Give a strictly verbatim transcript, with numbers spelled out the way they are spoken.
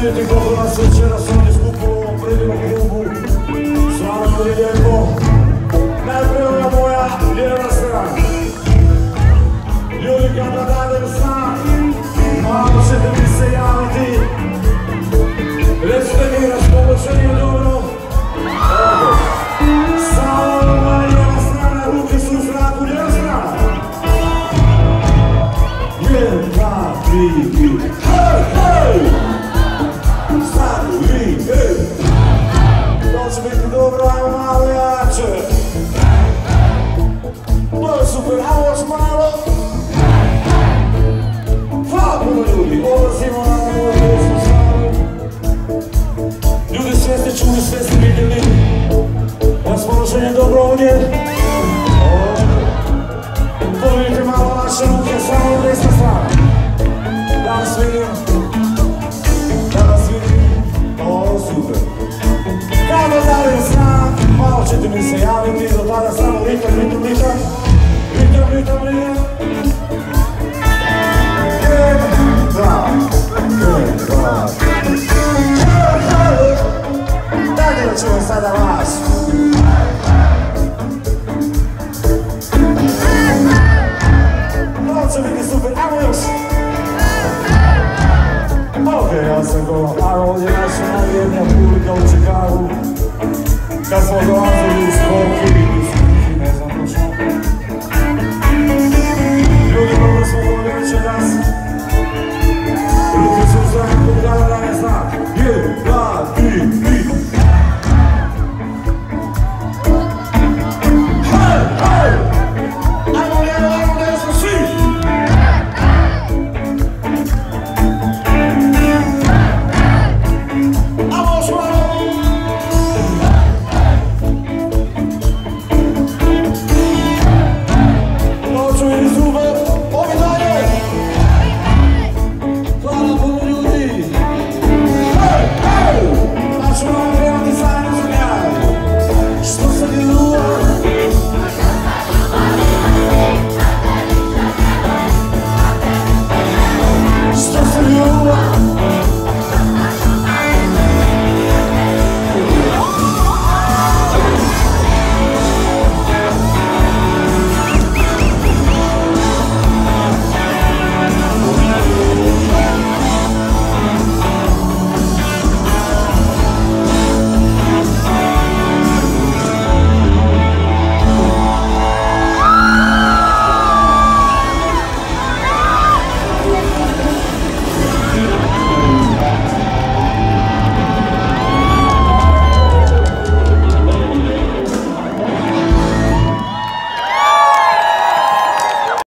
vidjeti koliko nas večeras ovdje skupilo u ovom predivnom klubu. Stvarno je lijepo. Najprije ova moja lijeva strana. Ljudi kada dadem znak, malo ćete mi se javiti. Recite mi raspoloženje dobro. Ovdje. Samo ova lijeva strana, ruke su u zraku, lijeva strana. Jedan, dva, tri, tri. Hej, hej! Sad, vi, hej! To će biti dobro, ajmo malo jače. To je super, a još malo. Hvala puno ljudi, odlazimo na ovu desnu stranu. Ljudi, sve ste čuli, sve ste vidjeli. Raspoloženje dobro ovdje. Pogledajte malo vaše ruke, samo desna strana. Da vas vidim. Da vas vidim. O, super. Kada dalim znak, malo ćete mi se javiti, do tada samo ritam, ritam, ritam. Ritam, ritam, ritam. Jedan, dva, jedan, dva. Dajte da čujem sada vas. Ovo će biti super, ajmo još. Ok, ja sam go, a ovdje naša najvjednija publika u Čikagu. Kad smo dolazili